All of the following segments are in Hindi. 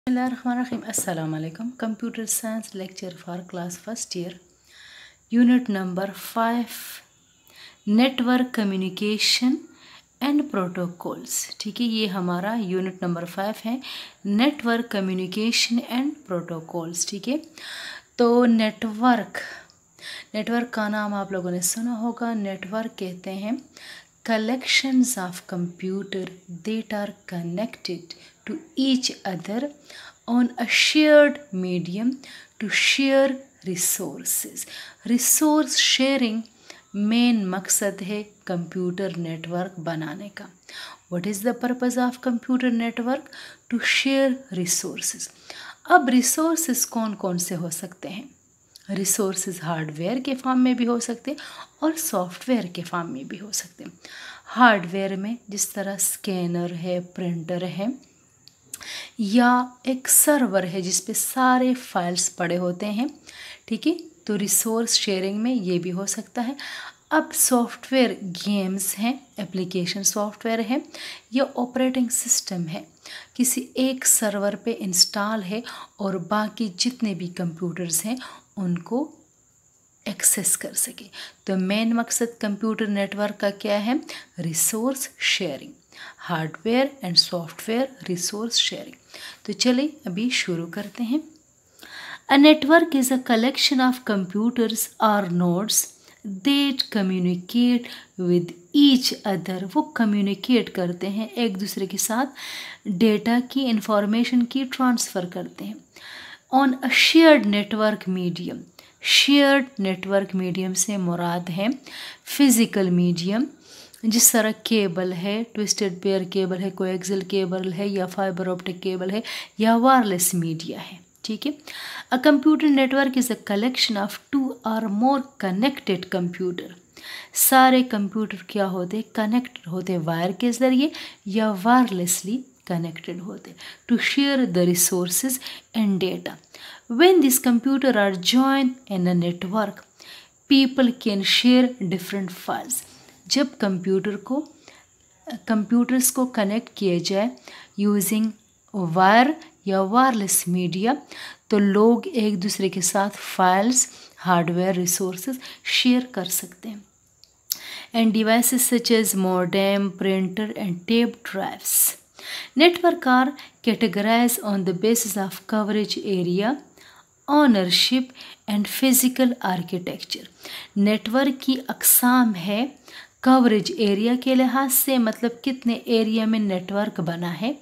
Bismillahirrahmanirrahim. Assalamu alaikum. Computer Science lecture for class first year. Unit number 5. Network Communication and Protocols. ठीक है, ये हमारा यूनिट नंबर 5 है, नेटवर्क कम्युनिकेशन एंड प्रोटोकॉल्स. ठीक है, तो नेटवर्क का नाम आप लोगों ने सुना होगा. नेटवर्क कहते हैं collections of computer that are connected to each other on a shared medium to share resources. Resource sharing मेन मकसद है कंप्यूटर नेटवर्क बनाने का. What is the purpose of computer network? To share resources. अब रिसोर्सेज कौन कौन से हो सकते हैं? रिसोर्सेज हार्डवेयर के फॉर्म में भी हो सकते हैं और सॉफ्टवेयर के फॉर्म में भी हो सकते हैं. हार्डवेयर में जिस तरह स्कैनर है, प्रिंटर है, या एक सर्वर है जिस पे सारे फाइल्स पड़े होते हैं. ठीक है, तो रिसोर्स शेयरिंग में ये भी हो सकता है. अब सॉफ्टवेयर गेम्स हैं, एप्लीकेशन सॉफ्टवेयर है या ऑपरेटिंग सिस्टम है, किसी एक सर्वर पे इंस्टॉल है और बाकी जितने भी कंप्यूटर्स हैं उनको एक्सेस कर सके. तो मेन मकसद कंप्यूटर नेटवर्क का क्या है? Resource sharing. Hardware and software resource sharing. तो चलिए अभी शुरू करते हैं. A network is a collection of computers और nodes that communicate with each other. वो कम्युनिकेट करते हैं एक दूसरे के साथ, डेटा की, इंफॉर्मेशन की ट्रांसफ़र करते हैं on a shared network medium. Shared network medium से मुराद है फिज़िकल मीडियम, जिस तरह केबल है, ट्विस्टेड पेयर केबल है, कोएक्सियल केबल है, या फाइबर ऑप्टिक केबल है, या वायरलेस मीडिया है. ठीक है, a computer network is a collection of 2 और मोर कनेक्टेड कंप्यूटर. सारे कंप्यूटर क्या होते हैं? कनेक्ट होते, वायर के ज़रिए या वायरलेसली connected होते to share the resources and data. When these computers are joined in a network, people can share different files. जब कंप्यूटर्स को कनेक्ट किया जाए यूजिंग वायर या वायरलेस मीडिया, तो लोग एक दूसरे के साथ फाइल्स, हार्डवेयर रिसोर्सेज शेयर कर सकते हैं. And devices such as modem, printer and tape drives. Network are categorized on the basis of coverage area, ownership and physical architecture. Network की अक़साम है कवरेज एरिया के लिहाज से, मतलब कितने एरिया में नेटवर्क बना है.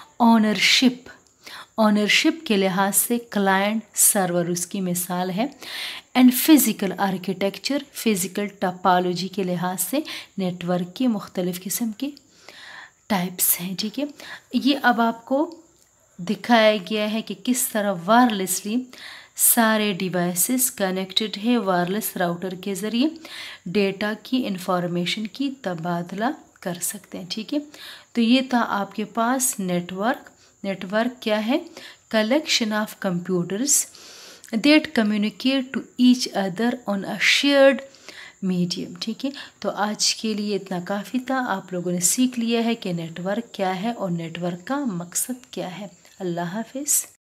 ऑनरशिप के लिहाज से क्लाइंट, सर्वर उसकी मिसाल है. And physical architecture, physical topology के लिहाज से नेटवर्क की मुख्तलिफ़ किस्म की टाइप्स हैं. ठीक है, ये अब आपको दिखाया गया है कि किस तरह वायरलेसली सारे डिवाइसेस कनेक्टेड है वायरलेस राउटर के ज़रिए डेटा की, इंफॉर्मेशन की तबादला कर सकते हैं. ठीक है, तो ये था आपके पास नेटवर्क. नेटवर्क क्या है? Collection of computers that communicate to each other on a shared medium. ठीक है, तो आज के लिए इतना काफ़ी था. आप लोगों ने सीख लिया है कि नेटवर्क क्या है और नेटवर्क का मकसद क्या है. अल्लाह हाफिज़.